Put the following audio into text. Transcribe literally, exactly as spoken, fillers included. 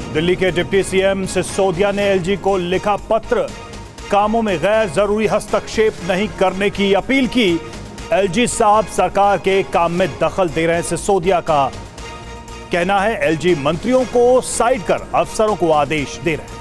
दिल्ली के deputy CM Sisodia ने LG को लिखा पत्र, कामों में गैर जरूरी हस्तक्षेप नहीं करने की अपील की। एलजी साहब सरकार के काम में दखल दे रहे हैं। सिसोदिया का कहना है एलजी मंत्रियों को साइड कर अफसरों को आदेश दे रहे हैं।